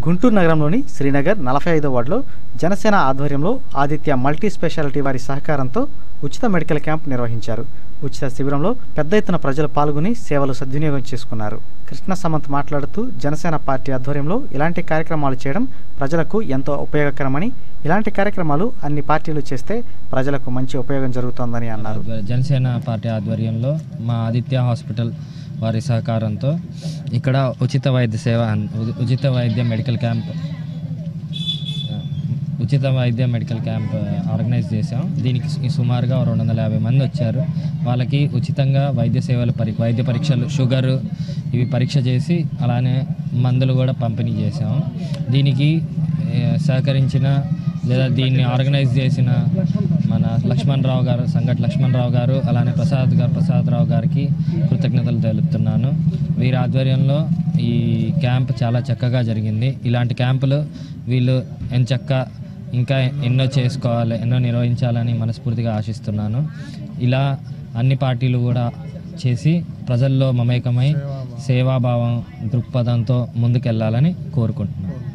గుంటూరు నగరంలోని శ్రీనగర్ 45వ వార్డులో జనసేన ఆధ్వర్యంలో ఆదిత్య మల్టీ స్పెషాలిటీ వారి సహకారంతో ఉచిత మెడికల్ క్యాంప్ నిర్వహించారు. ఉచిత శిబిరంలో పెద్ద ఎత్తున ప్రజలు పాల్గొని సేవలు సద్వినియోగం చేసుకున్నారు. కృష్ణ సమంత్ మాట్లాడుతూ జనసేన పార్టీ ఆధ్వర్యంలో ఇలాంటి కార్యక్రమాలు చేయడం ప్రజలకు ఎంతో ఉపయోగకరమని, ఇలాంటి కార్యక్రమాలు అన్ని పార్టీలు చేస్తే ప్రజలకు మంచి ఉపయోగం జరుగుతోందని అన్నారు. జనసేన పార్టీ ఆధ్వర్యంలో మా ఆదిత్య హాస్పిటల్ వారి సహకారంతో ఇక్కడ ఉచిత వైద్య మెడికల్ క్యాంప్ ఆర్గనైజ్ చేసాం. దీనికి సుమారుగా 250 మంది వచ్చారు. వాళ్ళకి ఉచితంగా వైద్య పరీక్షలు, షుగరు ఇవి పరీక్ష చేసి అలానే మందులు కూడా పంపిణీ చేసాం. దీనికి సహకరించిన లేదా దీన్ని ఆర్గనైజ్ చేసిన మన సంగటి లక్ష్మణరావు గారు అలానే ప్రసాదరావు గారికి కృతజ్ఞతలు తెలుపుతున్నాను. వీరి ఆధ్వర్యంలో ఈ క్యాంప్ చాలా చక్కగా జరిగింది. ఇలాంటి క్యాంపులు వీళ్ళు ఇంకా ఎన్నో చేసుకోవాలి, ఎన్నో నిర్వహించాలని మనస్ఫూర్తిగా ఆశిస్తున్నాను. ఇలా అన్ని పార్టీలు కూడా చేసి ప్రజల్లో మమేకమై సేవాభావం దృక్పథంతో ముందుకెళ్లాలని కోరుకుంటున్నాను.